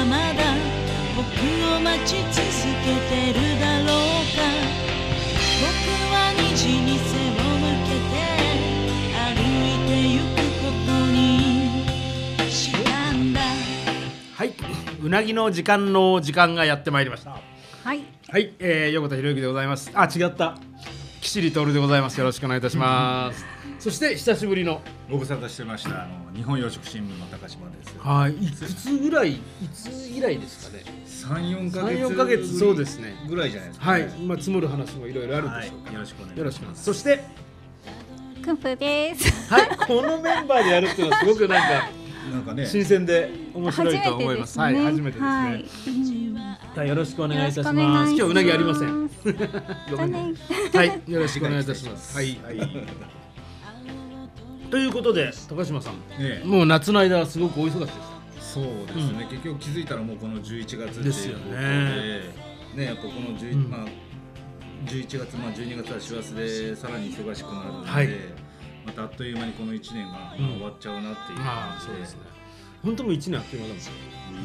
はまだ僕を待ち続けてるだろうか。僕は虹に背を向けて歩いてゆくことにしたんだ。 はい、うなぎの時間の時間がやってまいりました。 はい、 はい、横田博之でございます。あ、違った。岸里徹でございます。よろしくお願いいたします。そして久しぶりのご無沙汰してました日本養殖新聞の高島です。 はい、いつぐらい、いつ以来ですかね。 3、4 ヶ月そうですね。 ぐらいじゃないですか、ね。 はい、まあ積もる話もいろいろあるでしょうか。 よろしくお願いします。 よろしくお願いします。そしてくんぷです。 はい、このメンバーでやるっていうのはすごくなんかね、 新鮮で面白いと思います。はい、初めてですね。はい、よろしくお願いいたします。今日うなぎありません。ごめんね。はい、よろしくお願いいたします。はい。ということで高島さん、もう夏の間はすごくお忙しいです。 そうですね。結局気づいたらもうこの11月っていうですよね。 ね、やっぱこの11月、12月は師走でさらに忙しくなるので、またあっという間にこの1年が終わっちゃうなっていう感じで。 そうですね。本当もう1年あっという間だもんね。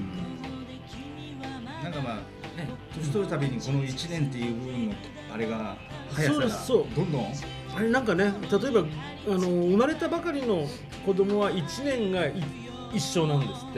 なんか年取るたびにこの1年っていう部分のあれが速さがどんどんあれなんかね、例えば生まれたばかりの子供は1年が一生なんですって。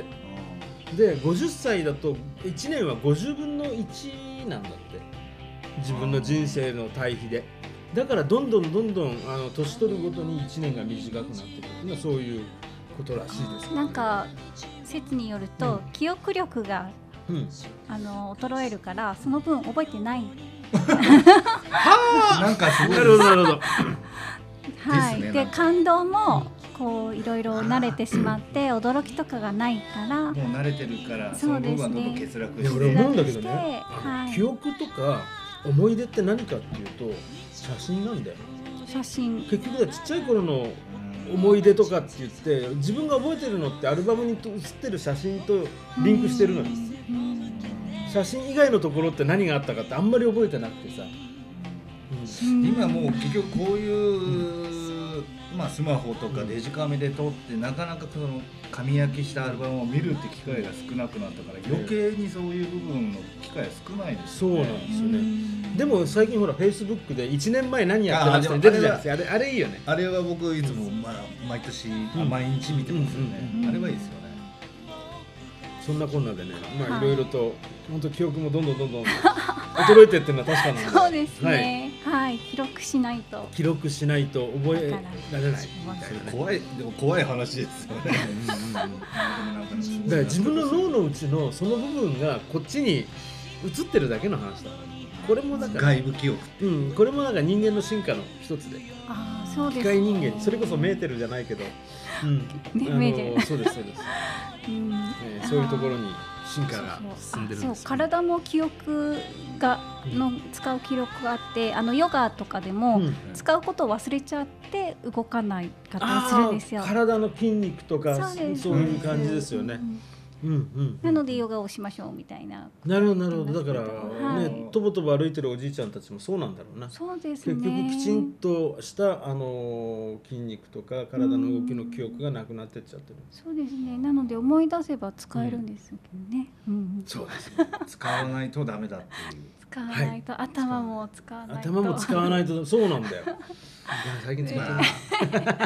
で50歳だと1年は50分の1なんだって。自分の人生の対比で。だからどんどん年取るごとに1年が短くなってくるっていうのはそういうことらしいです、ね。 なんか説によると、記憶力が衰えるからその分覚えてない。 はあ、なんかすごい。 なるほどなるほど。 はい。で感動もこういろいろ慣れてしまって驚きとかがないから。もう慣れてるからその部分はどんどん欠落して。 俺思うんだけどね。記憶とか思い出って何かっていうと写真なんだよ。 写真。 結局はちっちゃい頃の思い出とかって言って自分が覚えてるのってアルバムに写ってる写真とリンクしてるのです。写真以外のところって何があったかってあんまり覚えてなくてさ、 今もう結局こういう、スマホとかデジカメで撮ってなかなかその紙焼きしたアルバムを見るって機会が少なくなったから余計にそういう部分の機会が少ないですよね。 そうなんですよね。でも最近ほら Facebook で1年前何やってましたね出てたんですよ。あれいいよね。 あれは僕いつも毎年毎日見てますよね。あれはいいですよね。 そんなこんなでね、いろいろと本当記憶もどんどん衰えてってるのは確かなんで。 そうですね。はい、記録しないと覚えられない。 でも怖い話ですよね。 だから自分の脳のうちのその部分がこっちに移ってるだけの話だ。これもだから外部記憶。 これもなんか人間の進化の一つで。 そうですね。 機械人間、それこそメーテルじゃないけど、 メーテル。 そうです。そういうところに進化が進んでるんです。 そう、体も記憶が使う記録があって、ヨガとかでも使うことを忘れちゃって動かない方をするんですよ。 体の筋肉とかそういう感じですよね。 なのでヨガをしましょうみたいな。 なるほど。だからね、とぼとぼ歩いてるおじいちゃんたちもそうなんだろうな。 そうですね。 結局きちんとした筋肉とか体の動きの記憶がなくなってっちゃってる。 そうですね。なので思い出せば使えるんですけどね。 そうですね。 使わないとダメだっていう。 使わないと頭も使わないと。 頭も使わないとそうなんだよ。最近使ってない。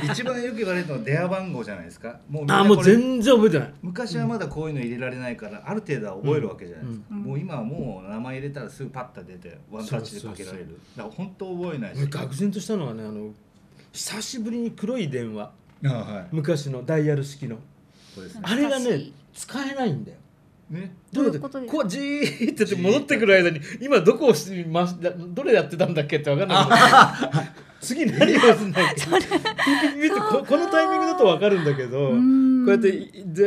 一番よく言われるのは電話番号じゃないですか。 もう全然覚えてない。 昔はまだこういうの入れられないからある程度は覚えるわけじゃないですか。もう今はもう名前入れたらすぐパッと出てワンタッチでかけられる。だから本当覚えないし。 愕然としたのはね、久しぶりに黒い電話、昔のダイヤル式のあれがね使えないんだよ。どういうことでこうじーって戻ってくる間に今どこをどれやってたんだっけって分かんない。次何をするんだっけ。見てこのタイミングだと分かるんだけど、こうやって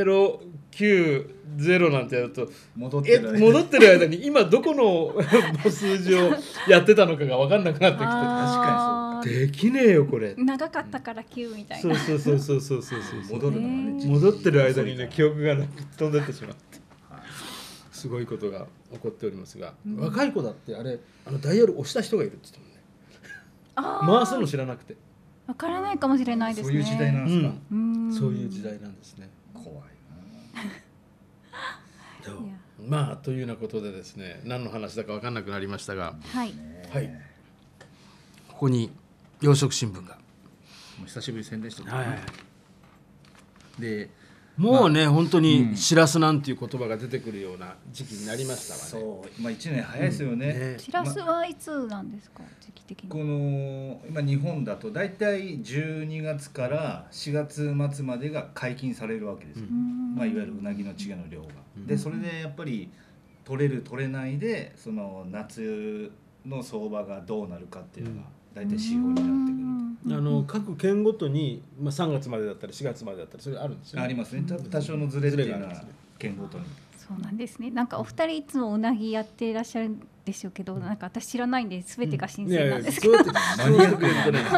090なんてやると戻ってる間に今どこの数字をやってたのかが分かんなくなってきて、確かにそうできねえよこれ。 長かったから9みたいな。 そう戻るのがね、 戻ってる間にね記憶がなく飛んでってしまって。すごいことが起こっておりますが、若い子だってあれダイヤル押した人がいるって言ってもね、回すの知らなくてわからないかもしれないですね。 そういう時代なんですか。 そういう時代なんですね。 怖いまあというようなことでですね、何の話だか分かんなくなりましたが、はい、はい、ここに養殖新聞がもう久しぶり宣伝してた、 はい、でもうね、本当にしらすなんていう言葉が出てくるような時期になりましたわね。 そう、1年早いですよね。 しらすはいつなんですか、時期的に。 この今日本だとだいたい12月から4月末までが解禁されるわけですよ、いわゆるうなぎの稚魚の量が。でそれでやっぱり取れる取れないでその夏の相場がどうなるかっていうのがだいたい指標になってくる。 各県ごとに、3月までだったり4月までだったりそれあるんですよね。 ありますね。多少のズレっていうのは県ごとに。 そうなんですね。なんかお二人いつもうなぎやっていらっしゃるんでしょうけど、なんか私知らないんで全てが新鮮なんですけど。マニアックやってない。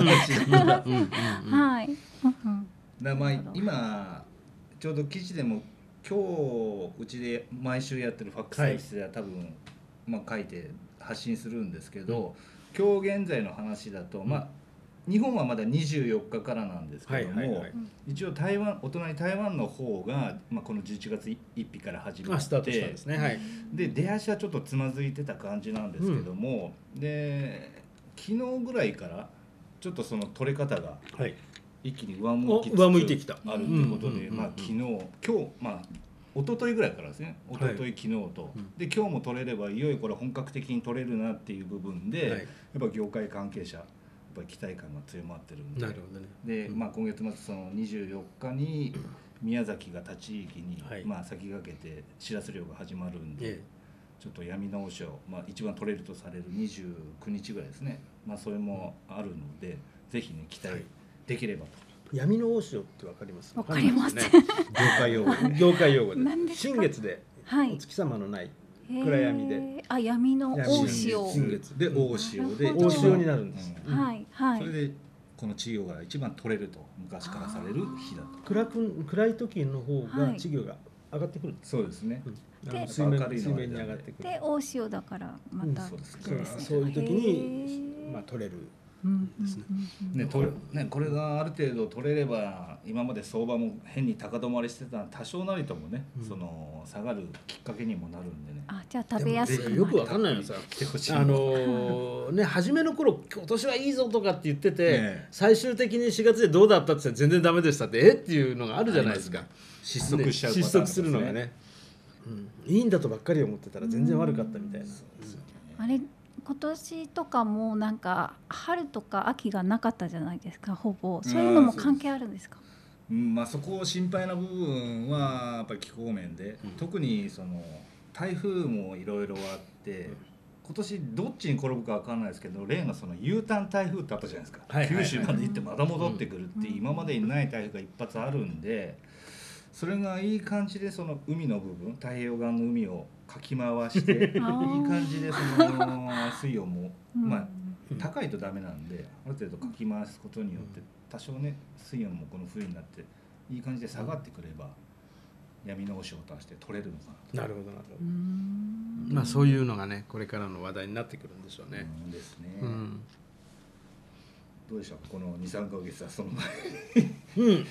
はい。 だまあ今ちょうど記事でも今日うちで毎週やってるファックスサービスでは多分書いて発信するんですけど、今日現在の話だと日本はまだ24日からなんですけども、一応お隣台湾の方が、この11月1日から始まってスタートしたんですね、はい、 で出足はちょっとつまずいてた感じなんですけども、で昨日ぐらいからちょっとその取れ方が一気に上向いてきたあるということで、今日一昨日ぐらいからですね、一昨日昨日と、で今日も取れればいよいよこれ本格的に取れるなっていう部分で、やっぱ業界関係者やっぱり期待感が強まってるんで、 なるほどね。 で、今月末その24日に宮崎が立ち域に、先駆けてしらす漁が始まるんで、ちょっと闇の大潮、一番取れるとされる29日ぐらいですね、それもあるのでぜひね期待できればと。 闇の大潮ってわかります？ わかります。 業界用語で新月でお月様のない暗闇で、 闇の大潮で大潮で大潮になるんです。 はいはい。 それでこの稚魚が一番取れると昔からされる日だと。 暗い時の方が稚魚が上がってくる。 そうですね。 水面に上がってくる。 で大潮だからまたそういう時に取れる。 これがある程度取れれば今まで相場も変に高止まりしてた多少なりともね、その下がるきっかけにもなるんでね。 じゃあ食べやすくなる。 よくわかんないのさ、初めの頃今年はいいぞとかって言ってて、最終的に4月でどうだったって全然ダメでしたってっていうのがあるじゃないですか。 失速しちゃう、 失速するのがね、いいんだとばっかり思ってたら全然悪かったみたいな。 あれ今年とかもなんか春とか秋がなかったじゃないですか、ほぼ。そういうのも関係あるんですか？ そこ心配な部分はやっぱり気候面で、特にその台風もいろいろあって、今年どっちに転ぶか分かんないですけど、例のその U ターン台風ってあったじゃないですか、九州まで行ってまた戻ってくるって今までにない台風が一発あるんで、それがいい感じでその海の部分、太平洋側の海をかき回していい感じでその水温も高いとダメなんで、ある程度かき回すことによって多少ね水温もこの冬になっていい感じで下がってくれば、闇の大潮を足して取れるのかな。 なるほどなるほど。そういうのがねこれからの話題になってくるんでしょうね。 ですね。どうでしょうこの 2,3 ヶ月はその前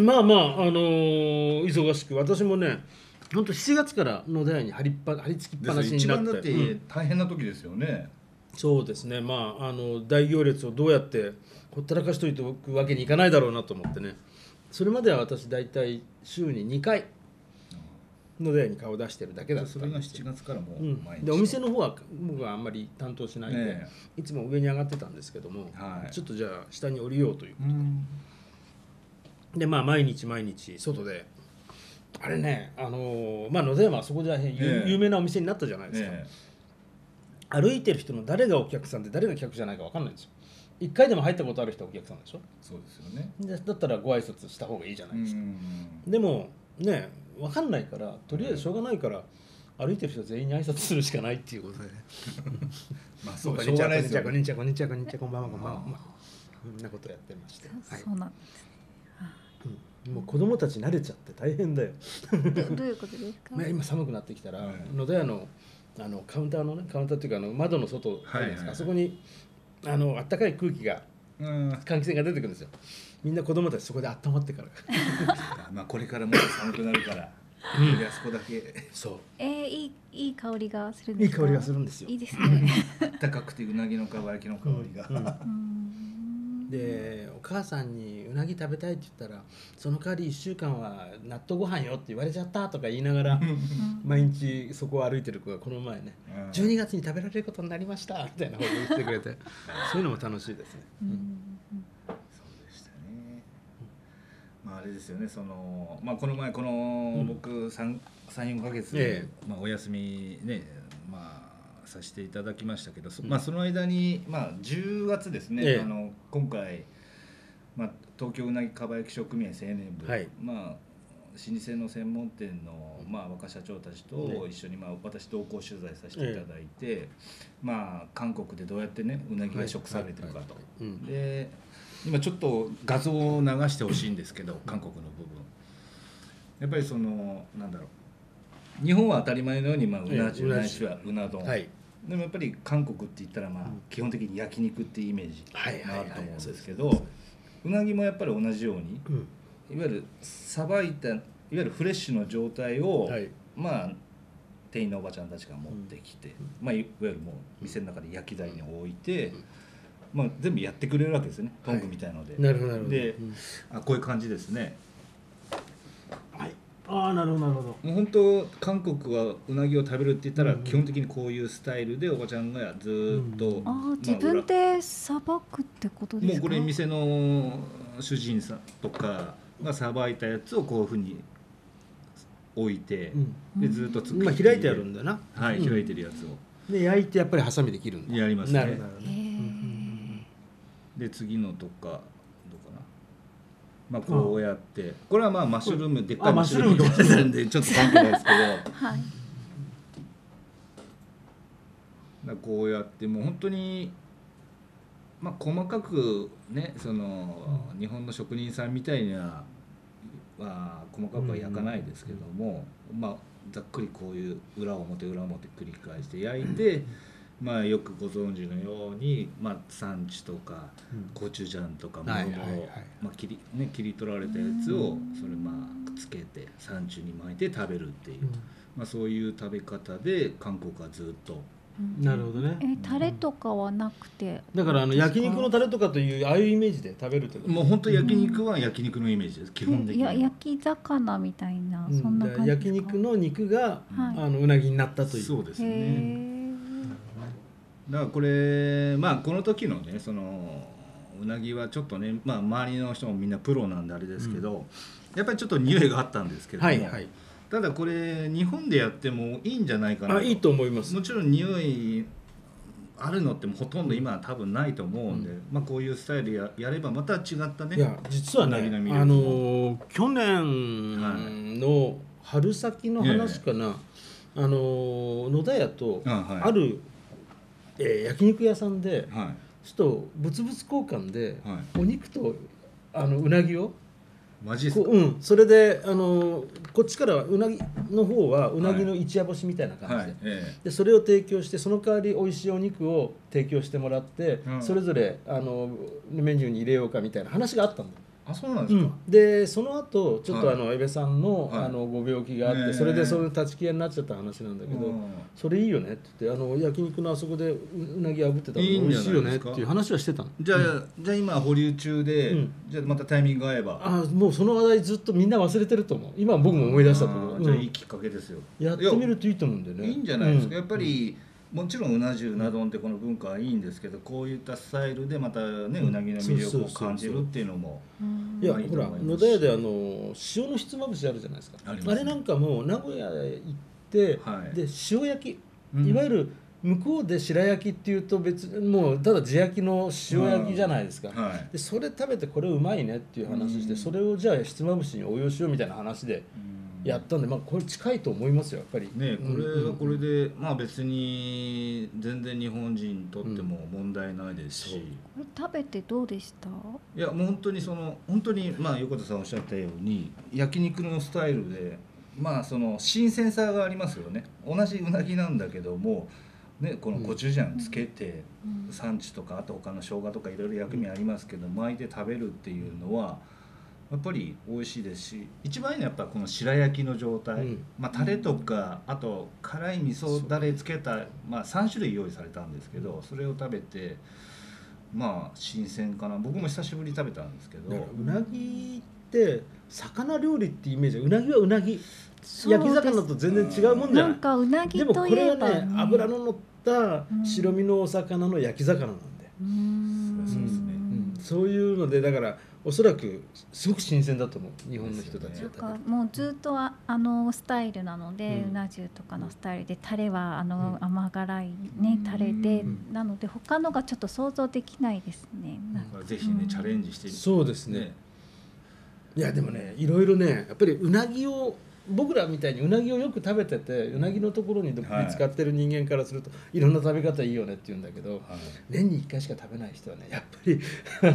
忙しく、私もね本当7月から野田屋に張り付きっぱなしになって、 一番だって大変な時ですよね。 そうですね。大行列をどうやってほったらかしといておくわけにいかないだろうなと思ってね、それまでは私大体週に2回野田屋に顔を出してるだけだったんですよ。 それが7月からもう毎日、 でお店の方は僕はあんまり担当しないで、いつも上に上がってたんですけども、ちょっとじゃあ下に降りようということで、毎日外であれね、野田山はそこじゃ有名なお店になったじゃないですか。歩いてる人の誰がお客さんで誰が客じゃないか分かんないんですよ。1回でも入ったことある人はお客さんでしょ。 そうですよね。 だったらご挨拶した方がいいじゃないですか。でもね分かんないから、とりあえずしょうがないから歩いてる人全員に挨拶するしかないっていうことでそうしょうがないですよね。 こんにちはこんにちはこんにちはこんばんはこんばんは、こんなことやってまして。 そうなんですね。 もう子供たち慣れちゃって大変だよ。 どういうことですか？ 今寒くなってきたら、野田屋のカウンターっていうか窓の外あるんですか、そこにあったかい空気が換気扇が出てくるんですよ。みんな子供たちそこで温まってからこれからも寒くなるからあそこだけそういい香りがするんですか？ いい香りがするんですよ。 いいですね。 高くてうなぎのかば焼きの香りが、 でお母さんにうなぎ食べたいって言ったらその代わり1週間は納豆ご飯よって言われちゃったとか言いながら毎日そこを歩いてる子がこの前ね、12月に食べられることになりましたみたいなことを言ってくれてそういうのも楽しいですね。 そうでしたね。まああれですよね、そのまあこの前僕3-4ヶ月、まあお休みねさせていただきましたけど、まあその間に10月ですね、今回東京うなぎかば焼き職組合青年部、老舗の専門店の若社長たちと一緒に私同行取材させていただいて、韓国でどうやってねうなぎが食されてるかと。で今ちょっと画像を流してほしいんですけど、韓国の部分やっぱりそのなんだろう、日本は当たり前のようにうな重ないしはうな丼、でもやっぱり韓国って言ったら基本的に焼肉っていうイメージがあると思うんですけど、うなぎもやっぱり同じように、いわゆるさばいたいわゆるフレッシュの状態を、店員のおばちゃんたちが持ってきて、いわゆるもう店の中で焼き台に置いて、全部やってくれるわけですよね、トングみたいので。 なるほどなるほど。 で、こういう感じですね。 なるほどなるほど。 もう本当韓国はうなぎを食べるって言ったら、基本的にこういうスタイルでおばちゃんがずっと、 自分でさばくってことですか？ もうこれ店の主人さんとかがさばいたやつをこういうふうに置いて、でずっと作って開いてあるんだな。 開いてるやつをで焼いてやっぱりハサミで切るんだ。 やりますね。 なるほど。 で次のとかどうかな、こうやってこれはマッシュルームでっかいマッシュルームが出てるんでちょっと関係ないですけど、こうやってもう本当に細かくね、その日本の職人さんみたいには細かくは焼かないですけども、ざっくりこういう裏表繰り返して焼いて、よくご存知のように、サンチュとかコチュジャンとかもろもろ切り取られたやつをそれつけてサンチュに巻いて食べるっていう、そういう食べ方で韓国はずっと。 なるほどね。 タレとかはなくて、 だから焼肉のタレとかというああいうイメージで食べるってこと。 もう本当焼肉は焼肉のイメージです、基本的に。 焼き魚みたいな、そんな感じですか？ 焼肉の肉がうなぎになったという。 そうですね。だからこれこの時のね、そのうなぎはちょっとね、周りの人もみんなプロなんであれですけど、やっぱりちょっと匂いがあったんですけども、ただこれ日本でやってもいいんじゃないかなと。 いいと思います。 もちろん匂いあるのってほとんど今は多分ないと思うんで、こういうスタイルやればまた違ったね。 いや実はね、去年の春先の話かな、野田屋とある焼肉屋さんで、ちょっと物々交換でお肉とうなぎをマジですか？ それでこっちからはうなぎの方はうなぎの一夜干しみたいな感じで、それを提供して、その代わり美味しいお肉を提供してもらって、それぞれメニューに入れようかみたいな話があったんだ。 あ、そうなんですか。 でその後ちょっと江部さんのご病気があって、それでその立ち消えになっちゃった話なんだけど、それいいよねって言って、焼肉のあそこでうなぎ炙ってたの美味しいよねっていう話はしてたの。 じゃあ今保留中で、じゃあまたタイミング合えば。 もうその話題ずっとみんな忘れてると思う。今僕も思い出したと思う。 じゃあいいきっかけですよ。 やってみるといいと思うんだよね。 いいんじゃないですか。やっぱりもちろんうな重うな丼ってこの文化はいいんですけど、こういったスタイルでまたねうなぎの魅力を感じるっていうのも、 いやほら野田屋で塩のひつまぶしあるじゃないですか。あれなんかも名古屋へ行って、で塩焼き、いわゆる向こうで白焼きっていうと別にもうただ地焼きの塩焼きじゃないですか。でそれ食べてこれうまいねっていう話して、それをじゃあひつまぶしに応用しようみたいな話でやったんで、これ近いと思いますよやっぱりね。これはこれで別に全然日本人にとっても問題ないですし、 これ食べてどうでした？ いやもう本当に横田さんおっしゃったように焼肉のスタイルでその新鮮さがありますよね。同じうなぎなんだけどもね、このコチュジャンつけて、サンチュとかあと他の生姜とかいろいろ薬味ありますけど、巻いて食べるっていうのはやっぱり美味しいですし、一番いいのはやっぱこの白焼きの状態、タレとかあと辛い味噌だれつけた、3種類用意されたんですけど、それを食べて新鮮かな。僕も久しぶりに食べたんですけど、 うなぎって魚料理ってイメージ、うなぎはうなぎ、焼き魚と全然違うもんじゃない。 なんかうなぎといえば、 でもこれはね、脂の乗った白身のお魚の焼き魚なんで、そういうので、だからおそらくすごく新鮮だと思う、日本の人たちは。 もうずっとスタイルなので、うな重とかのスタイルで、タレは甘辛いねタレで、なので他のがちょっと想像できないですね。 ぜひねチャレンジしてみて。 そうですね。いやでもね、いろいろね、やっぱりうなぎを、僕らみたいにうなぎをよく食べてて、うなぎのところに見つかってる人間からすると、いろんな食べ方いいよねって言うんだけど、年に1回しか食べない人はね、やっぱり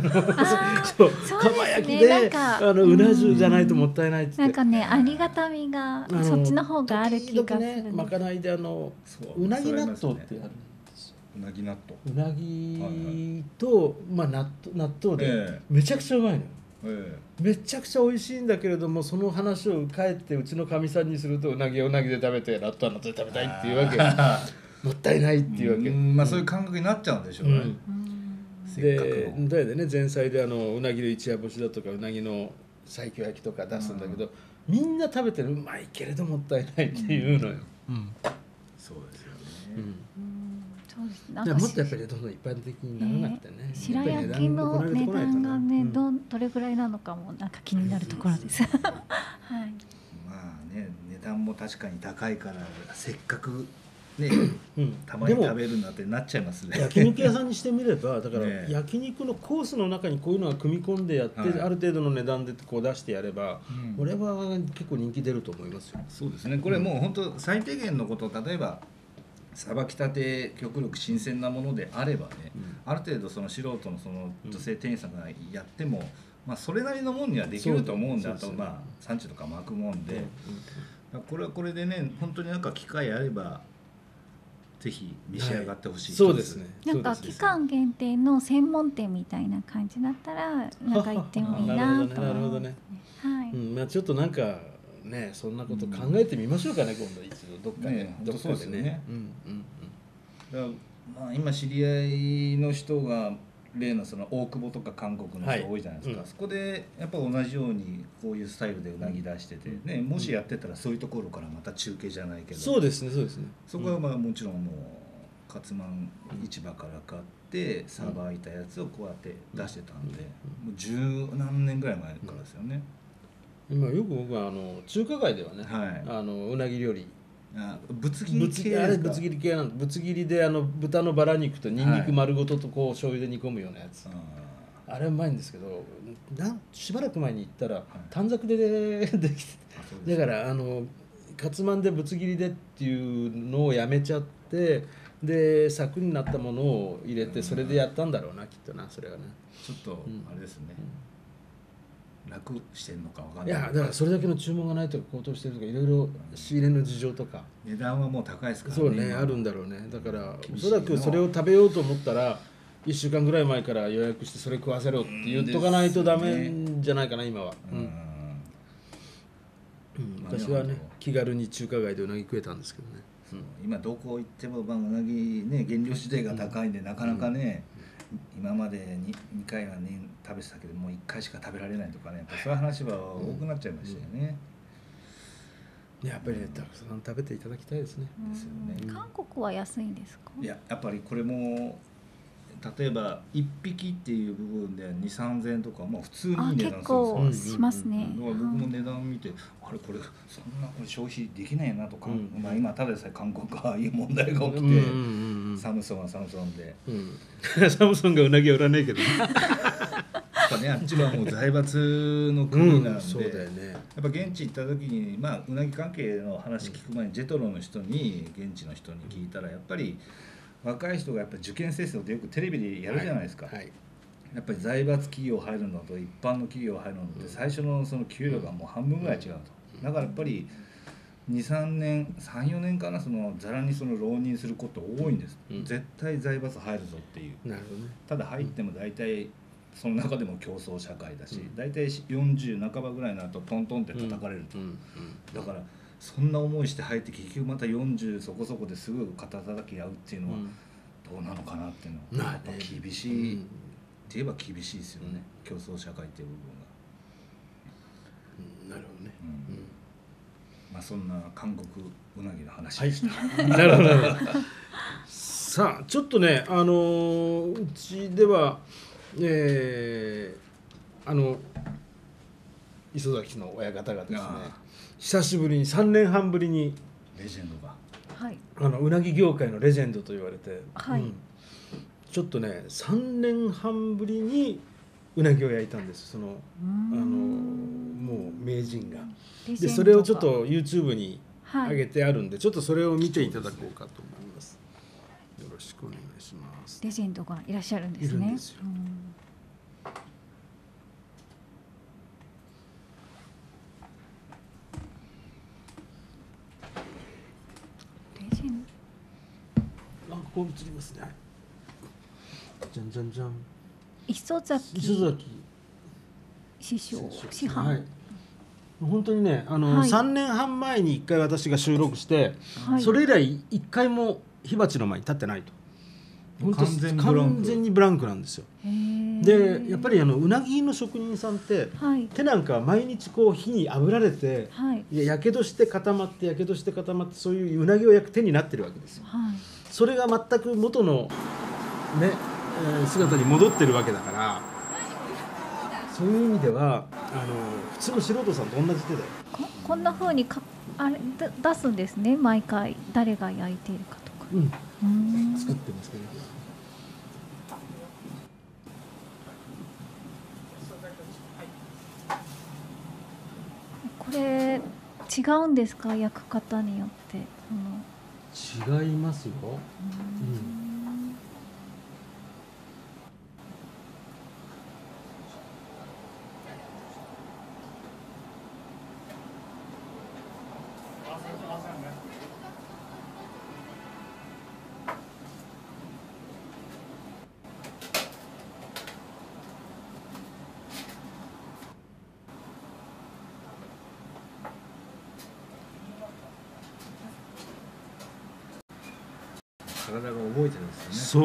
釜焼きでうな重じゃないともったいないって言って、 なんかね、ありがたみがそっちの方がある気がする。 まかないでうなぎ納豆ってあるんですよ。 うなぎ納豆、 うなぎと納豆でめちゃくちゃうまいのよ。めちゃくちゃ美味しいんだけれども、その話を帰ってうちのかみさんにすると、うなぎはうなぎで食べて、納豆は納豆で食べたいっていうわけもったいないっていうわけ。 そういう感覚になっちゃうんでしょうね。 でね、前菜でうなぎの一夜干しだとかうなぎの西京焼きとか出すんだけど、みんな食べてる、うまいけれどもったいないっていうのよ。 そうですよね。 もっとやっぱりどんどん一般的にならなくてね、 白焼きの値段がね、どれぐらいなのかもなんか気になるところです。はい。 値段も確かに高いから、せっかくね、たまに食べるんだってなっちゃいますね。 焼肉屋さんにしてみれば、だから焼肉のコースの中にこういうのが組み込んでやって、ある程度の値段でこう出してやれば、これは結構人気出ると思いますよ。 そうですね。これもう本当最低限のこと、例えばさばきたて極力新鮮なものであればね、ある程度その素人のその女性店員さんがやっても、それなりのもんにはできると思うんだと、産地とか巻くもんで、これはこれでね、本当になんか機会あればぜひ召し上がってほしい。 そうですね。 なんか期間限定の専門店みたいな感じだったら、なんか行ってもいいなと。 なるほどね。はい。ちょっとなんかね、そんなこと考えてみましょうかね、今度一度どっかで。 どっかでね。今知り合いの人が例のその大久保とか韓国の人多いじゃないですか。そこでやっぱ同じようにこういうスタイルでうなぎ出しててね、もしやってたらそういうところからまた中継じゃないけど、 そうですね、そうですね。 そこはもちろんもう勝満市場から買ってさばいたやつをこうやって出してたんで、もう十何年ぐらい前からですよね。 今よく僕は中華街ではね、うなぎ料理、ぶつ切り系ですか。ぶつ切り系なんで、ぶつ切りで豚のバラ肉とニンニク丸ごととこう醤油で煮込むようなやつ、あれうまいんですけど、しばらく前に行ったら短冊でできて、だからカツマンでぶつ切りでっていうのをやめちゃって、で柵になったものを入れて、それでやったんだろうな、きっとな。それはねちょっとあれですね、楽してんのかわかんない。 いや、だからそれだけの注文がないとか高騰してるとか、いろいろ仕入れの事情とか、 値段はもう高いですからね。 そうね、あるんだろうね。だからおそらくそれを食べようと思ったら1週間ぐらい前から予約してそれ食わせろって言っとかないとダメじゃないかな、今は。昔はね、気軽に中華街でうなぎ食えたんですけどね。 今どこ行ってもうなぎね、原料指定が高いんで、なかなかね、今まで 2回はね食べてたけど、もう1回しか食べられないとかね、そういう話は多くなっちゃいましたよね。 やっぱりたくさん食べていただきたいですね。 ですよね。 韓国は安いんですか。 やっぱりこれも例えば1匹っていう部分で 2,3000 円とか、普通にいい値段するんですよ。 結構しますね。 僕も値段見て、これそんなこれ消費できないなとか、今ただでさえ韓国がいう問題が起きて、サムソンはサムソンで、 サムソンがうなぎは売らないけどね。 あっちはもう財閥の国なんで、 そうだよね。 やっぱ現地行った時に、うなぎ関係の話聞く前にジェトロの人に、現地の人に聞いたら、やっぱり若い人がやっぱ受験生ってよくテレビでやるじゃないですか。やっぱり財閥企業入るのと一般の企業入るのって最初のその給料がもう半分ぐらい違うと。だからやっぱり 2,3 年 3,4 年かな、そのざらにその浪人すること多いんです。絶対財閥入るぞっていう。 なるほどね。 ただ入っても大体その中でも競争社会だし、大体40半ばぐらいになるとトントンって叩かれると、だからそんな思いして入って結局また40そこそこですぐ肩叩き合うっていうのはどうなのかなっていうのはやっぱ厳しいって言えば厳しいですよね、競争社会っていう部分が。 なるほどね。 まあそんな韓国うなぎの話でした。 なるほど。さあちょっとねうちでは磯崎の親方がですね、久しぶりに3年半ぶりにレジェンドが、 うなぎ業界のレジェンドと言われて、ちょっとね3年半ぶりにうなぎを焼いたんです。もう名人が。でそれをちょっと YouTube に上げてあるんで、ちょっとそれを見ていただこうかと思います。よろしくお願いします。 レジェンドがいらっしゃるんですね。いるんですよ。レジェンド。ここ映りますね。じゃんじゃんじゃん。 磯崎師匠師範。 本当にね3年半前に1回私が収録して、それ以来1回も火鉢の前に立ってないと。完全にブランクなんですよ。でやっぱりうなぎの職人さんって、手なんかは毎日こう火に炙られて、やけどして固まってやけどして固まって、そういううなぎを焼く手になってるわけですよ。それが全く元のね姿に戻ってるわけだから、そういう意味では普通の素人さんと同じ手でこんな風に出すんですね。毎回誰が焼いているかとか、 作ってますけど、 これ違うんですか、焼く方によって。 違いますよ。 体が覚えてるんですよね。 そう、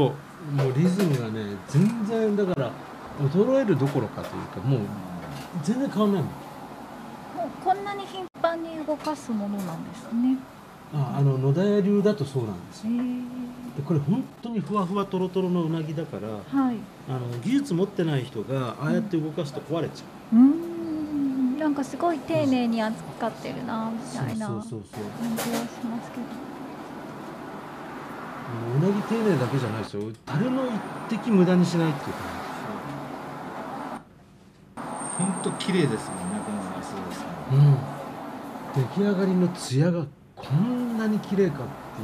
もうリズムがね全然だから衰えるどころかというか、もう全然変わんないもん。 もうこんなに頻繁に動かすものなんですね。 野田屋流だとそうなんですよ。でこれ本当にふわふわとろとろのうなぎだから、技術持ってない人がああやって動かすと壊れちゃう。 なんかすごい丁寧に扱ってるなみたいな感じはしますけど。 うなぎ丁寧だけじゃないですよ。タレの一滴無駄にしないっていうか、 本当綺麗ですもんね、このアスさん。 出来上がりのツヤがこんなに綺麗かっていう。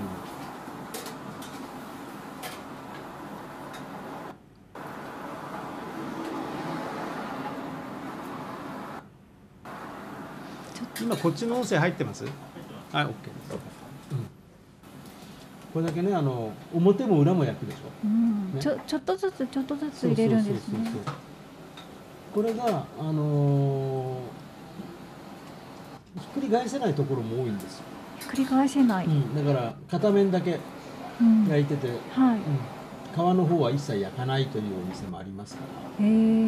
今こっちの音声入ってます？はい、OK です。これだけね、表も裏も焼くでしょ。 ちょっとずつ入れるんですね。 これがひっくり返せないところも多いんですよ。 ひっくり返せない。 だから片面だけ焼いてて、皮の方は一切焼かないというお店もありますから。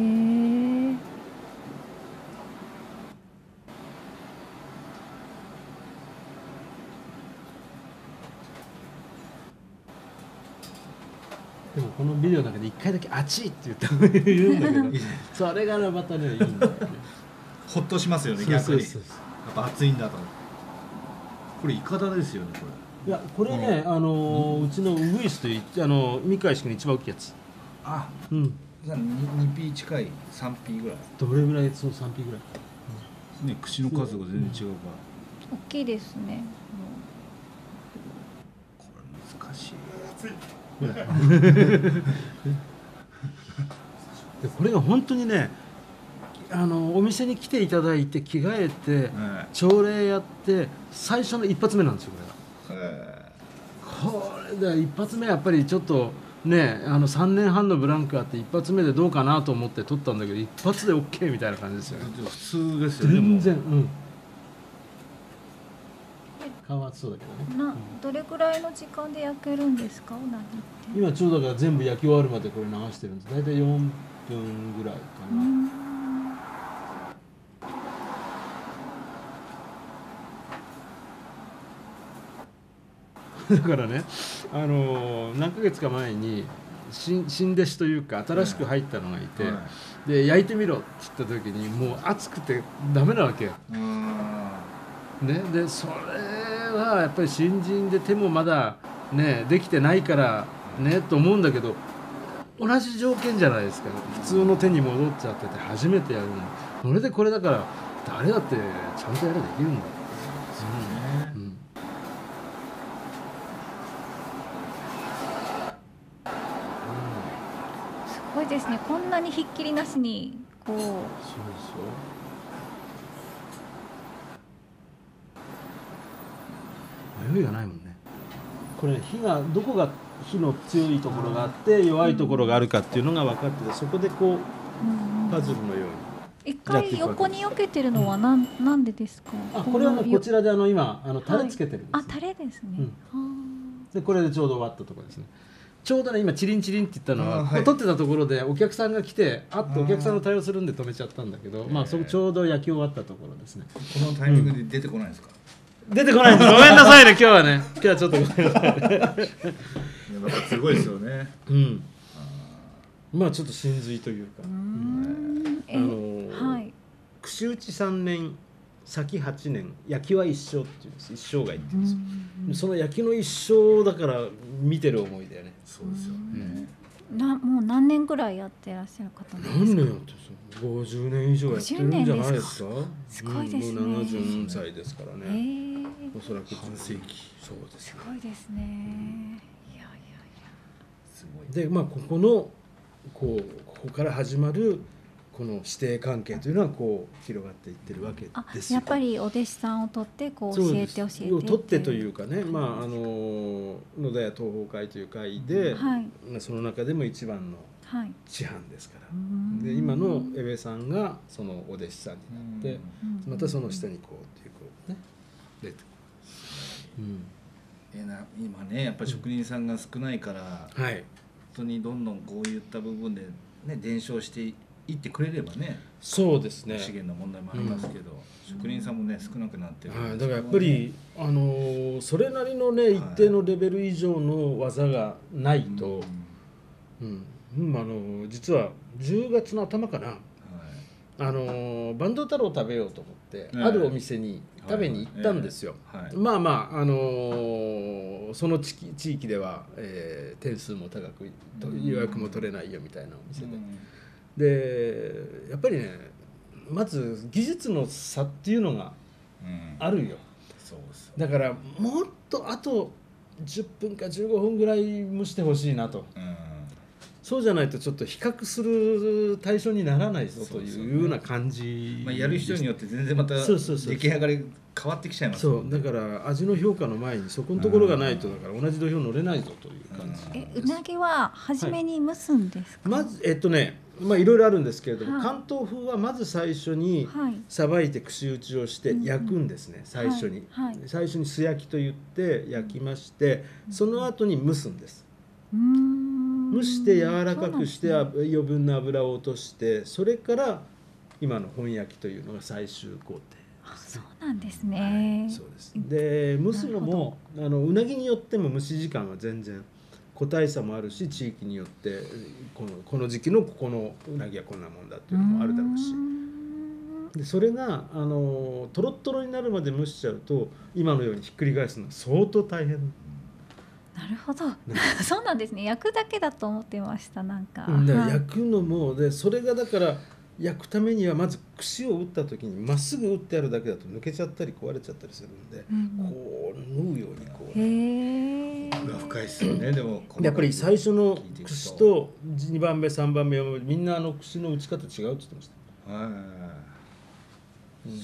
でもこのビデオの中で1回だけ「あちい」って言うんだけどそれがまたねいいんだよね。 ほっとしますよね、逆に。やっぱ熱いんだと。これイカダですよね、これ。 いやこれね、うちのウグイスという三河式の一番大きいやつ。 2P 近い 3P ぐらい。 どれぐらい？そう 3P ぐらい。 ね、串の数が全然違うから。 大きいですね。 これ難しい。 でこれが本当にね、お店に来ていただいて着替えて、朝礼やって最初の一発目なんですよ、これが。これで一発目やっぱりちょっとね3年半のブランクあって一発目でどうかなと思って撮ったんだけど一発で OK みたいな感じですよね。 普通ですよね。 全然顔熱そうだけどね。 どれくらいの時間で焼けるんですか、うなぎって。 今ちょうどだから全部焼き終わるまでこれ流してるんです。大体4分ぐらいかな。だからね、何ヶ月か前に新弟子というか新しく入ったのがいて、で焼いてみろって言った時にもう熱くてダメなわけよ。ね、でそれはやっぱり新人で手もまだねできてないからねと思うんだけど、同じ条件じゃないですか。普通の手に戻っちゃってて初めてやるの。それでこれだから誰だってちゃんとやればできるんだって。 すごいですね。こんなにひっきりなしにこう。そう迷いがないもんね。これ火がどこが火の強いところがあって弱いところがあるかっていうのが分かってて、そこでこうパズルのように。 一回横に避けてるのはなんでですか。 これはもうこちらで今タレつけてるんです。 あ、タレですね。 でこれでちょうど終わったところですね。ちょうどね今チリンチリンって言ったのは撮ってたところでお客さんが来てお客さんの対応するんで止めちゃったんだけど、そこちょうど焼き終わったところですね。 このタイミングで出てこないですか。 出てこないんです。ごめんなさいね今日はね。今日はちょっとごめんなさい。 すごいですよね。 まあちょっと真髄というか。串打ち3年先8年焼きは一生っていうんです。一生涯って言うんですよ。その焼きの一生だから見てる思いだよね。 そうですよね。 もう何年ぐらいやってらっしゃる方なんですか。 何年やってるんですか。50年以上やってるんじゃないですか。 すごいですね。 もう70歳ですからね。おそらく半世紀。 そうです。 すごいですね。いやすごい。でここから始まるこの師弟関係というのはこう広がっていってるわけですよ。 やっぱりお弟子さんを取ってこう教えて取ってというかね、野田屋東宝会という会で、その中でも一番の師範ですから、で今の江部さんがそのお弟子さんになって、またその下にこうっていうこうね出てくる。 今ねやっぱり職人さんが少ないから、本当にどんどんこういった部分でね伝承していってくれればね。 そうですね。 資源の問題もありますけど、職人さんもね少なくなってる。 だからやっぱりそれなりのね一定のレベル以上の技がないと、実は10月の頭かな、坂東太郎を食べようと思ってあるお店に食べに行ったんですよ。その地域では点数も高く予約も取れないよみたいなお店で。でやっぱりねまず技術の差っていうのがあるよ。だからもっとあと10分か15分ぐらい蒸してほしいなと。そうじゃないとちょっと比較する対象にならないぞというような感じ。 やる人によって全然また出来上がり変わってきちゃいます。 そうだから味の評価の前にそこのところがないとだから同じ土俵乗れないぞという感じ。 うなぎは初めに蒸すんですか。 まずいろいろあるんですけれども、関東風はまず最初にさばいて串打ちをして焼くんですね。最初に素焼きといって焼きまして、その後に蒸すんです。蒸して柔らかくして余分な油を落として、それから今の本焼きというのが最終工程。 そうなんですね。 そうです。で蒸すのもうなぎによっても蒸し時間は全然個体差もあるし、地域によってこの時期のここのうなぎはこんなもんだっていうのもあるだろうし、でそれがトロットロになるまで蒸しちゃうと今のようにひっくり返すのは相当大変。 なるほど。そうなんですね。焼くだけだと思ってました。なんか焼くのもで、それがだから焼くためにはまず串を打った時にまっすぐ打ってあるだけだと抜けちゃったり壊れちゃったりするんで、こう縫うようにこう。 奥が深いですよね。でもやっぱり最初の串と2番目3番目4番目みんな串の打ち方違うって言ってました。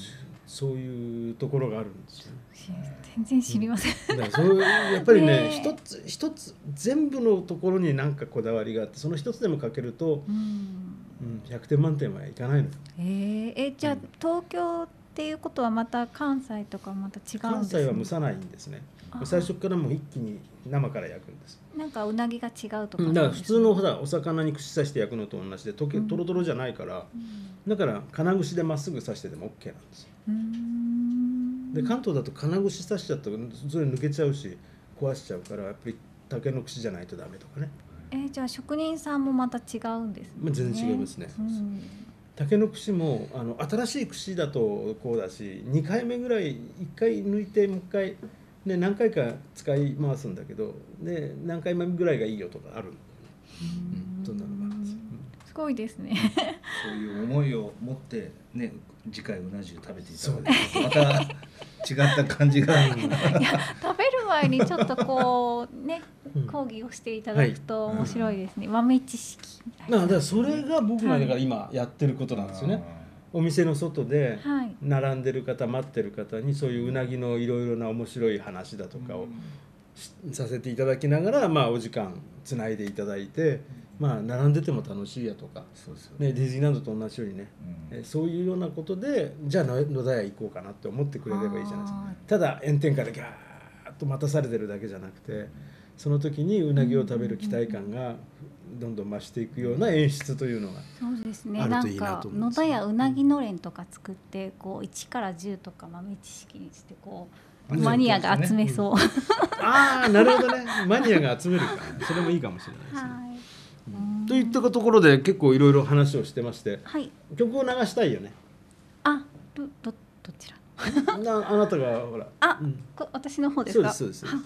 そういうところがあるんですよ。 全然知りません。 だからそういうやっぱりね、一つ全部のところに何かこだわりがあって、その一つでもかけると、100点満点はいかないの。 じゃあ東京っていうことはまた関西とかまた違うんですか？ 関西は蒸さないんですね。最初からもう一気に生から焼くんです。 なんかうなぎが違うとか、 だから普通のお魚に串刺して焼くのと同じで、とろとろじゃないから、だから金串でまっすぐ刺してでも OK なんですよ。で関東だと金串刺しちゃったらそれ抜けちゃうし壊しちゃうから、やっぱり竹の串じゃないとダメとかね。 じゃあ職人さんもまた違うんですね。 全然違いますね。竹の串も新しい串だとこうだし、2回目ぐらい1回抜いてもう1回、ね、何回か使い回すんだけど、で何回目ぐらいがいいよとかあるんだよね。そんなのもあるんですよ。 すごいですね。 そういう思いを持ってね、次回うな重食べていただくとまた違った感じが。いや食べる前にちょっとこうね、講義をしていただくと面白いですね。豆知識みたいな。 だからそれが僕がだから今やってることなんですよね。お店の外で並んでる方、待ってる方にそういううなぎのいろいろな面白い話だとかをさせていただきながら、お時間つないでいただいて、並んでても楽しいやとか、ね、ディズニーランドと同じようにね、そういうようなことでじゃあ野田屋行こうかなって思ってくれればいいじゃないですか。ただ炎天下でギャーッと待たされてるだけじゃなくて、その時にうなぎを食べる期待感がどんどん増していくような演出というのがそうですね。なんか野田屋うなぎのれんとか作ってこう1から10とか豆知識にしてこうマニアが集めそう。 なるほどね。マニアが集めるから、それもいいかもしれないですね。といったところで結構いろいろ話をしてまして、曲を流したいよね。 どちら？ あなたがほら。 私の方ですか？ そうです。 はい、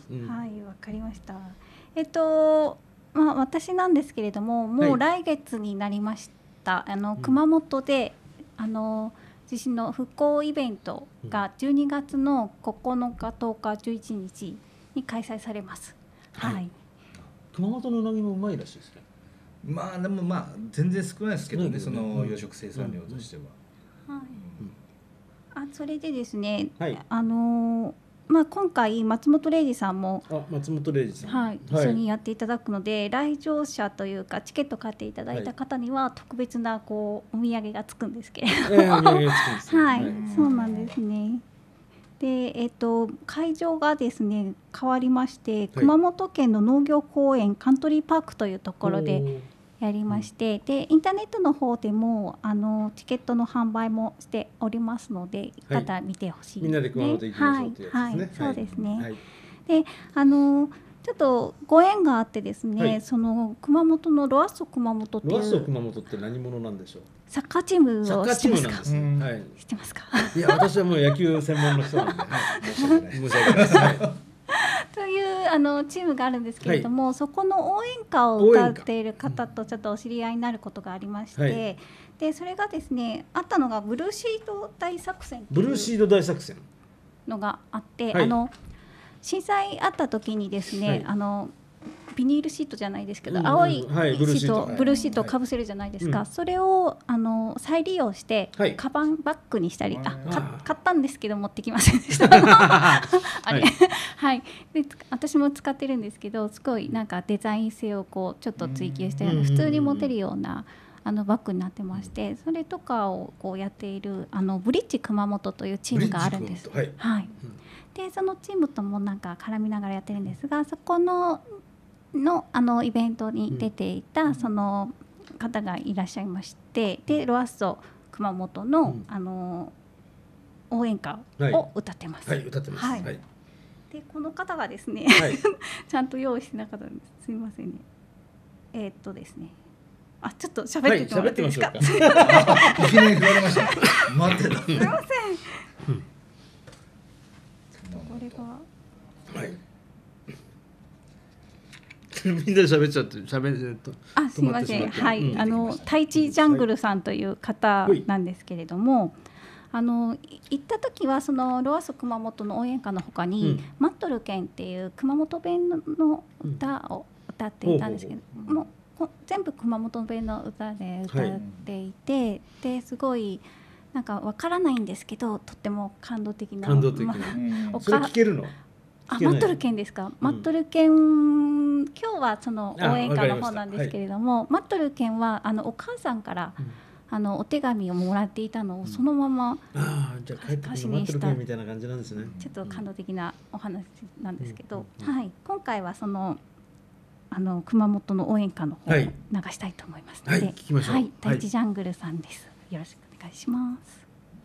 わかりました。私なんですけれども、もう来月になりました。熊本で地震の復興イベントが12月の9日、10日、11日に開催されます。 熊本のうなぎもうまいらしいですね。 でも全然少ないですけどね、その養殖生産量としては。 それでですね、今回松本零士さんも一緒にやっていただくので、来場者というかチケット買っていただいた方には特別なお土産がつくんですけれども、そうなんですね。で会場がですね変わりまして、熊本県の農業公園カントリーパークというところでやりまして、でインターネットの方でもチケットの販売もしておりますので、よかったら見てほしいですね。 みんなで熊本行きましょうってやつですね。 そうですね。でちょっとご縁があってですね、その熊本のロアッソ熊本っていう。 ロアッソ熊本って何者なんでしょう。 サッカーチームを知ってますか？知ってますか？ いや、私はもう野球専門の人なんで、申し訳ないです。 というチームがあるんですけれども、そこの応援歌を歌っている方とちょっとお知り合いになることがありまして、でそれがですねあったのがブルーシード大作戦っていうのがあって、震災あった時にですね、ビニールシートじゃないですけど、青いシート、ブルーシートをかぶせるじゃないですか。それを再利用してカバンバッグにしたり、買ったんですけど持ってきませんでした。で私も使ってるんですけど、すごいなんかデザイン性をちょっと追求したような、普通に持てるようなバッグになってまして、それとかをやっているブリッジ熊本というチームがあるんです。でそのチームともなんか絡みながらやってるんですが、そこのイベントに出ていたその方がいらっしゃいまして、でロアッソ熊本の応援歌を歌ってます。 歌ってます。 でこの方がですね、ちゃんと用意してなかったんです。すみませんね。ですね。ちょっと喋ってもらっていいですか。 いきなり振られました。待ってた。 すみません。これが。 みんなで喋っちゃって喋ると。 すみません。タイチジャングルさんという方なんですけれども、行った時はそのロアッソ熊本の応援歌のほかに、マットルケンっていう熊本弁の歌を歌っていたんですけども、全部熊本弁の歌で歌っていて、ですごいなんかわからないんですけど、とっても感動的な。 それ聞けるの？ マットル県ですか？マットル県、今日はその応援歌の方なんですけれども、マットル県はお母さんから、お手紙をもらっていたのをそのまま歌詞にしたみたいな感じなんですね。 ちょっと感動的なお話なんですけど、はい、今回はその熊本の応援歌の方を流したいと思いますので、 聞きましょう。 はい、大地ジャングルさんです。よろしくお願いします。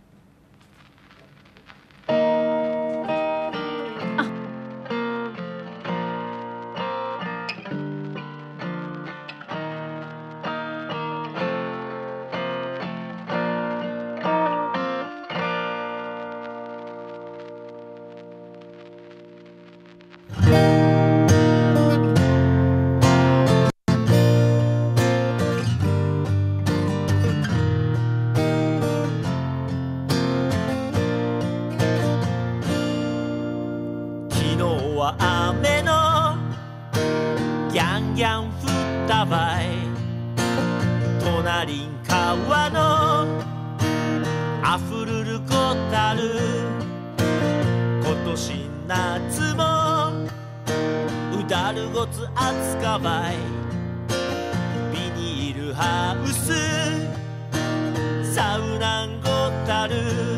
雨のギャンギャン降ったばい、隣ん川のあふるるこたる、今年夏もうだるごつ暑かばい、ビニールハウスサウナンごたる、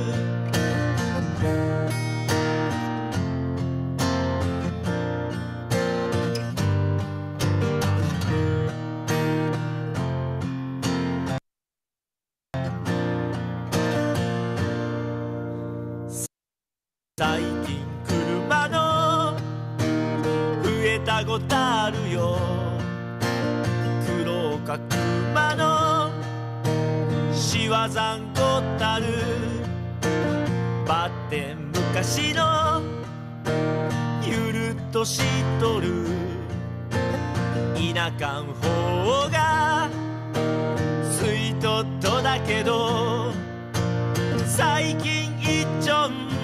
最近車の増えたごたるよ、黒か熊のしわざんごたる、バッテン昔のゆるっとしとる、田舎ん方がすいとっとだけど、最近一丁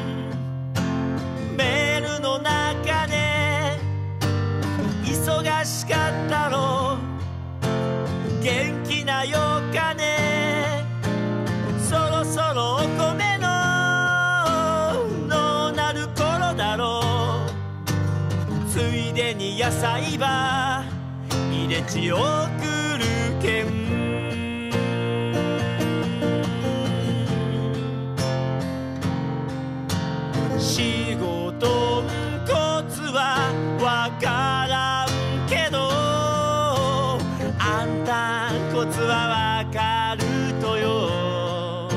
メールの中で忙しかったろ、元気なよかね、そろそろお米ののなる頃だろう、ついでに野菜ば入れちおくるけん、仕事んコツはわからんけど、あんたんコツはわかるとよ、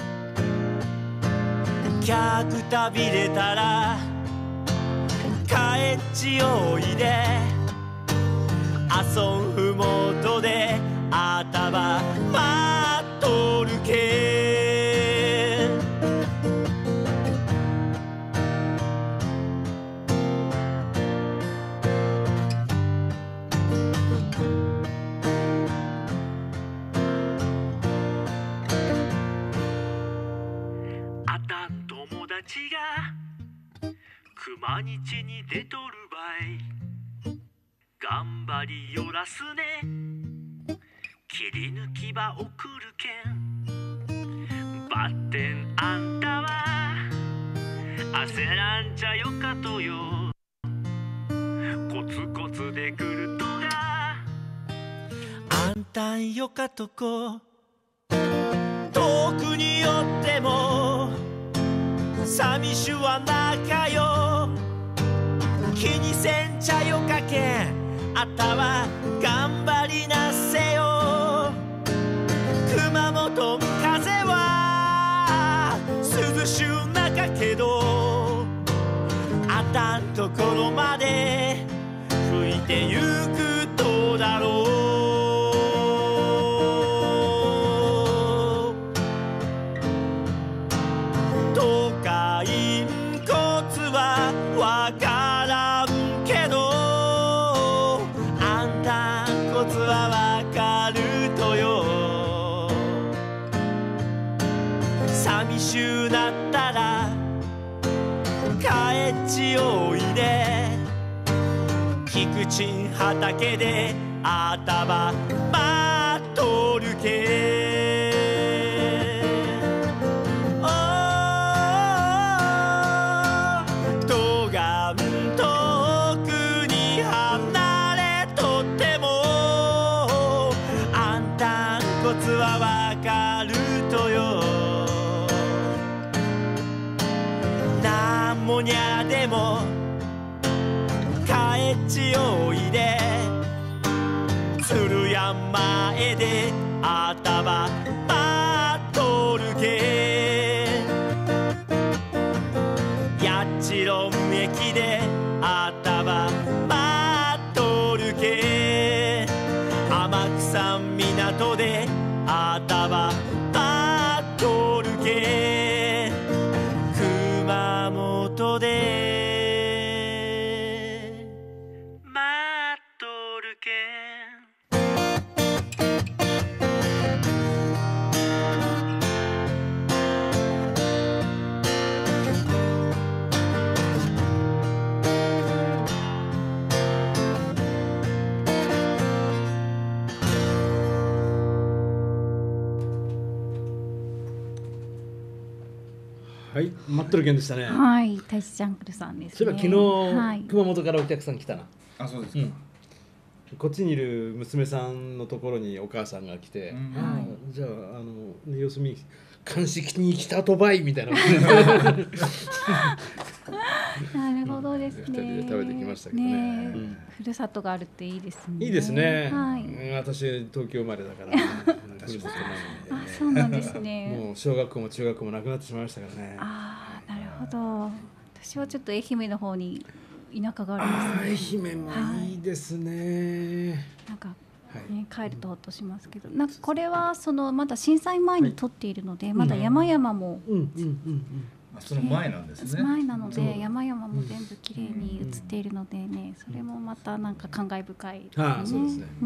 客たびれたら帰っちおいで、遊んふもとで頭まっとるけん、あたん友達が熊日に出とるばい、頑張りよらすね、切り抜きば送るけん、バッテンあんたは焦らんちゃよかとよ、コツコツで来るとがあんたんよかとこ、遠くによっても寂しはなかよ、気にせんちゃよかけん、あたは頑張りなせよ、熊本風は涼しゅうなかけど、あたんところまで吹いてゆくとだろう、都会んコツはわからんけど、あんたんコツはわかるとよ、寂しゅうなったら帰っちおいで、菊池畑で頭まっとるけ、 コツはわかるとよ。なんもにゃでも帰っちおいで、鶴山前で頭パッとるけ、八代駅で頭パッとるけ、天草港で頭パッとるけ、熊本で待っとるけ。 はい、待ってる件でしたね。 はい、タイチジャングルさんですね。 そういえば昨日、はい、熊本からお客さん来たな。 あ、そうですか。 こっちにいる娘さんのところにお母さんが来て、じゃあ様子見鑑識に来たとばいみたいな。 なるほどですね。 二人で食べてきましたけどね。 ふるさとがあるっていいですね。 いいですね。 はい。 私東京生まれだから。 あ、そうなんですね。 もう小学校も中学校もなくなってしまいましたからね。 ああ、なるほど。私はちょっと愛媛の方に田舎があるんですね。愛媛もいいですね。 なんかね、帰るとほっとしますけど、なんかこれはそのまだ震災前に撮っているので、まだ山々もその前なんですね。 前なので山々も全部綺麗に映っているのでね、それもまたなんか感慨深いですね。 そうですね。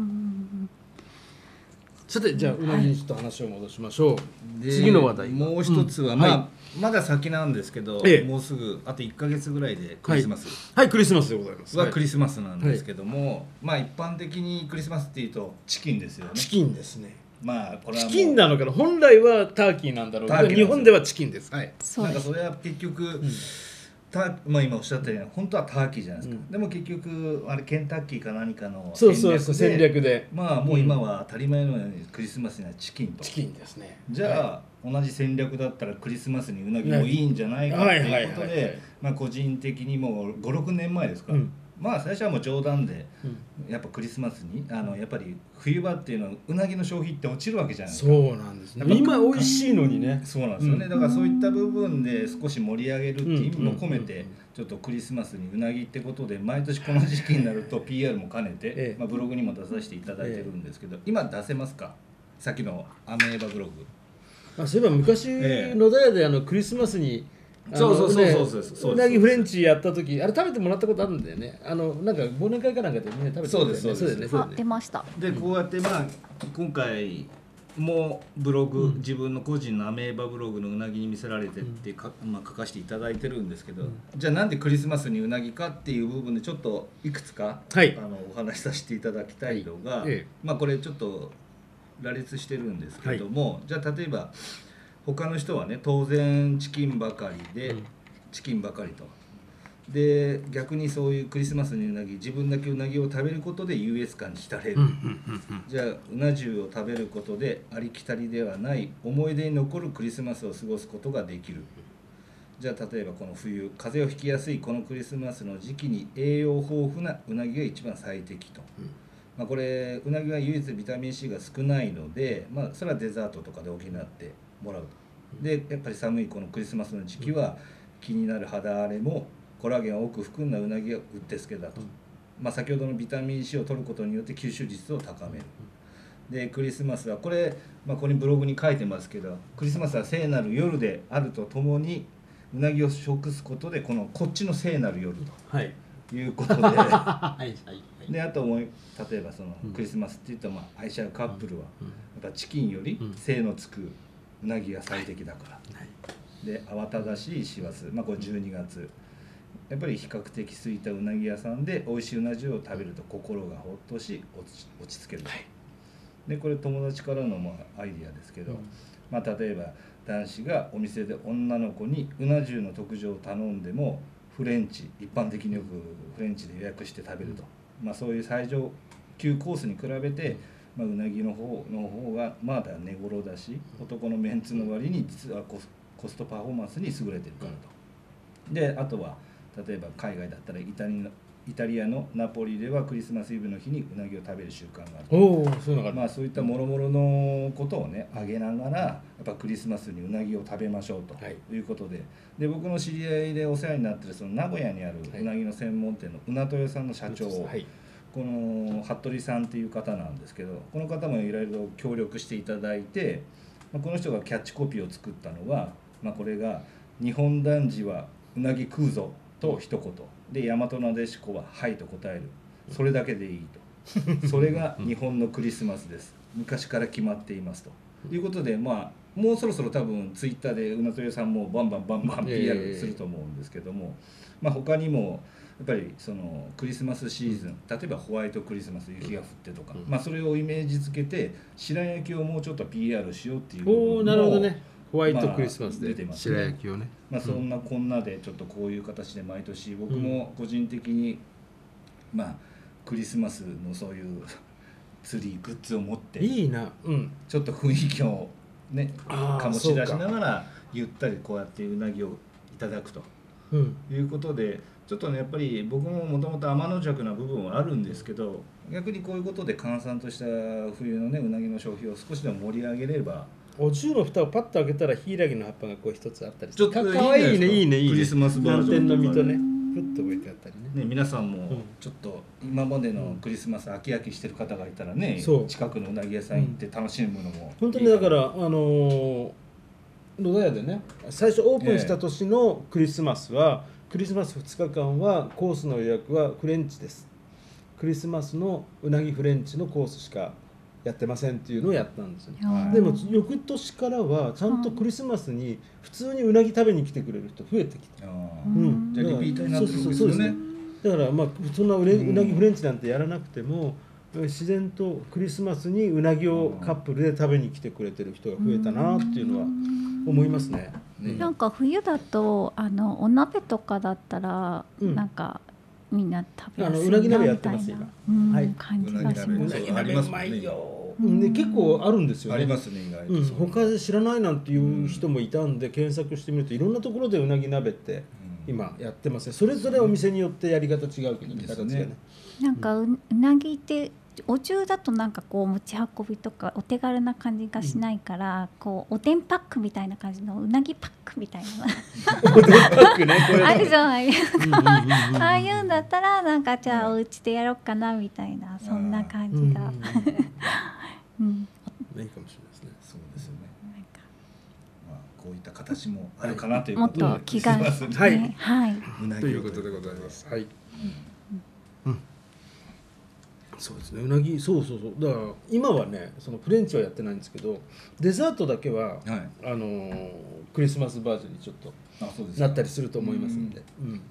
さて、じゃあうなぎにちょっと話を戻しましょう。次の話題、 もう一つはまだ先なんですけど、もうすぐあと1ヶ月ぐらいでクリスマス。 はい、クリスマスでございます。 はクリスマスなんですけども、まあ一般的にクリスマスっていうとチキンですよね。 チキンですね。 まあこれはチキンなのかな、本来はターキーなんだろうけど、日本ではチキンです。はい。 なんかそれは結局。まあ今おっしゃったように本当はターキーじゃないですか、でも結局あれケンタッキーか何かの戦略でまあもう今は当たり前のようにクリスマスにはチキンと。 チキンですね。 じゃあ同じ戦略だったらクリスマスにうなぎもいいんじゃないかということで、まあ個人的にもう5、6年前ですか、まあ最初はもう冗談でやっぱクリスマスにやっぱり冬場っていうのはうなぎの消費って落ちるわけじゃないですか。 そうなんですね。今美味しいのにね。 そうなんですよね。だからそういった部分で少し盛り上げるっていう意味も込めてちょっとクリスマスにうなぎってことで毎年この時期になると PR も兼ねて、まあブログにも出させていただいてるんですけど、今出せますか？さっきのアメーバブログ。 そういえば昔野田屋でクリスマスにそううなぎフレンチやった時、あれ食べてもらったことあるんだよね。なんか忘年会かなんかでね食べてもらったよね。 そうですね。 出ました。 でこうやってまあ今回もブログ、自分の個人のアメーバブログのうなぎに見せられてってまあ書かせていただいてるんですけど、じゃあなんでクリスマスにうなぎかっていう部分でちょっといくつかお話しさせていただきたいのが、まあこれちょっと羅列してるんですけども、じゃあ例えば他の人はね当然チキンばかりで、チキンばかりと。で逆にそういうクリスマスにうなぎ、自分だけうなぎを食べることで優越感に浸れる。じゃあうな重を食べることでありきたりではない思い出に残るクリスマスを過ごすことができる。じゃあ例えばこの冬風邪をひきやすいこのクリスマスの時期に栄養豊富なうなぎが一番最適と。まあこれうなぎは唯一ビタミン C が少ないので、まあそれはデザートとかで補ってもらうと。でやっぱり寒いこのクリスマスの時期は気になる肌荒れもコラーゲンを多く含んだうなぎがうってつけだと、まあ、先ほどのビタミン C を取ることによって吸収率を高める。でクリスマスはこれ、まあ、ここにブログに書いてますけど、クリスマスは聖なる夜であるとともにうなぎを食すことでこっちの聖なる夜ということで、であと例えばそのクリスマスっていったら愛し合うカップルはやっぱチキンより精のつくうなぎが最適だから、で慌ただしい師走、まあこれ12月やっぱり比較的空いたうなぎ屋さんで美味しいうな重を食べると心がほっとし落ち着ける、でこれ友達からのアイディアですけど、まあ、例えば男子がお店で女の子にうな重の特上を頼んでもフレンチ、一般的によくフレンチで予約して食べると、まあ、そういう最上級コースに比べてまあ、うなぎの方がまだ値頃だし、男のメンツの割に実はコストパフォーマンスに優れてるからと。であとは例えば海外だったらイタリアのナポリではクリスマスイブの日にうなぎを食べる習慣がある。まあそういったもろもろのことをね挙げながら、やっぱクリスマスにうなぎを食べましょうということで、で僕の知り合いでお世話になってるその名古屋にあるうなぎの専門店のうなとよさんの社長、この服部さんっていう方なんですけど、この方もいろいろ協力していただいて、この人がキャッチコピーを作ったのは、これが「日本男児はうなぎ食うぞ」と一言で、大和なでしこは「はい」と答える、それだけでいいとそれが日本のクリスマスです、昔から決まっていますということで、もうそろそろ多分ツイッターでうなとよさんもバンバン PR すると思うんですけども、他にもやっぱりそのクリスマスシーズン、例えばホワイトクリスマス、雪が降ってとか、それをイメージづけて白焼きをもうちょっと PR しようっていう部分も、 なるほどね、ホワイトクリスマスで白焼きをね、 そんなこんなでちょっとこういう形で毎年僕も個人的にクリスマスのそういうツリーグッズを持っていいな、 ちょっと雰囲気をね醸し出しながらゆったりこうやってうなぎをいただくということで、ちょっとねやっぱり僕ももともと天の弱な部分はあるんですけど、逆にこういうことで閑散とした冬のねうなぎの消費を少しでも盛り上げれば、 お重の蓋をパッと開けたらヒイラギの葉っぱがこう一つあったりして、 ちょっとかわいいね、いいね、いいね、 クリスマスバージョン南天の実とねふっと置いてあったりね。 皆さんもちょっと今までのクリスマス飽き飽きしてる方がいたらね、近くのうなぎ屋さん行って楽しむのも本当に、だから野田屋でね最初オープンした年のクリスマスは、クリスマス2日間はコースの予約はフレンチです。クリスマスのうなぎフレンチのコースしかやってませんっていうのをやったんですよ、でも翌年からはちゃんとクリスマスに普通にうなぎ食べに来てくれる人増えてきて、 じゃあリピーターになってるんですよね。 だからそんなうなぎフレンチなんてやらなくても自然とクリスマスにうなぎをカップルで食べに来てくれてる人が増えたなっていうのは思いますね。 なんか冬だとお鍋とかだったらなんかみんな食べやすいなみたいなうなぎ鍋やってます今、 感じがします。うなぎ鍋うまいよ。で結構あるんですよね。 ありますね、意外と。 他で知らないなんていう人もいたんで、検索してみるといろんなところでうなぎ鍋って今やってますね。それぞれお店によってやり方違うけどね、形がね。 なんかうなぎってお重だとなんかこう持ち運びとかお手軽な感じがしないから、こうおでんパックみたいな感じのうなぎパックみたいなおでんパックね、これあるじゃないああいうんだったらなんかじゃあお家でやろうかなみたいな、そんな感じがいいかもしれないですね。 そうですよね。こういった形もあるかなということで、 もっと気軽にということでございます。はい。そうですね、うなぎ、そうだから今はねそのフレンチはやってないんですけど、デザートだけは、クリスマスバージョンにちょっとなったりすると思いますんで、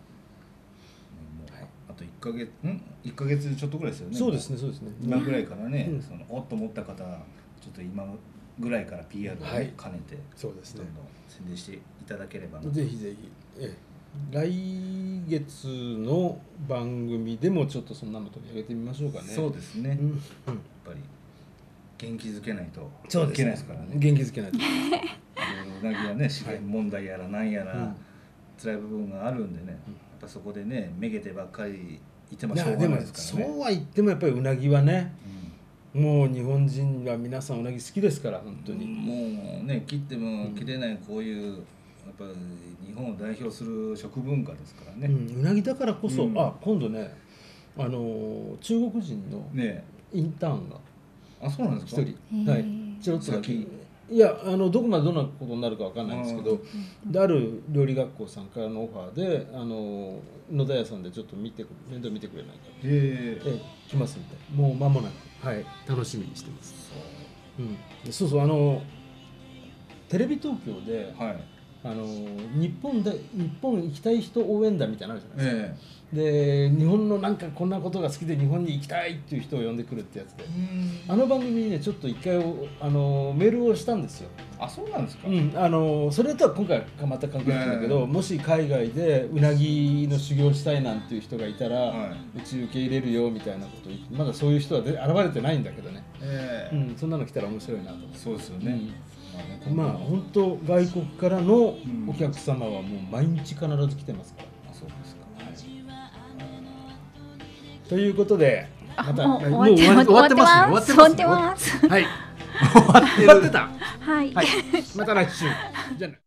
あと1ヶ月ちょっとぐらいですよね。 そうですね。 今ぐらいからね、おっと思った方ちょっと今ぐらいから PR を兼ねてそうですね、 どんどん宣伝していただければな。 ぜひぜひ、来月の番組でもちょっとそんなの取り上げてみましょうかね。 そうですね、やっぱり元気づけないといけないですからね。 元気づけないとうなぎはね、資源問題やらなんやら、辛い部分があるんでね、やっぱそこでねめげてばっかりいてもしょうがないですからね。 そうは言ってもやっぱりうなぎはね、もう日本人は皆さんうなぎ好きですから、本当にもうね切っても切れないこういうやっぱり日本を代表する食文化ですからね。 うなぎだからこそ、今度ね中国人のインターンがそうなんですか。 一人ちょっとだけ、いやどこまでどんなことになるかわかんないんですけど、である料理学校さんからのオファーで野田屋さんでちょっと面倒見てくれないか来ますみたい。もう間もなく楽しみにしてます。そうテレビ東京で日本行きたい人応援団みたいなのあるじゃないですか、で日本のなんかこんなことが好きで日本に行きたいっていう人を呼んでくるってやつで、あの番組にねちょっと一回メールをしたんですよ。 あ、そうなんですか。 それとは今回また関係ないんだけど、もし海外でうなぎの修行したいなんていう人がいたら、うち受け入れるよみたいなことを言って、まだそういう人は現れてないんだけどね、そんなの来たら面白いなと思って。 そうですよね。 まあ本当外国からのお客様はもう毎日必ず来てますから。 そうですか。 ということで、またもう終わってます。終わってます。 はい。終わってた。 はい。 また来週。じゃあね。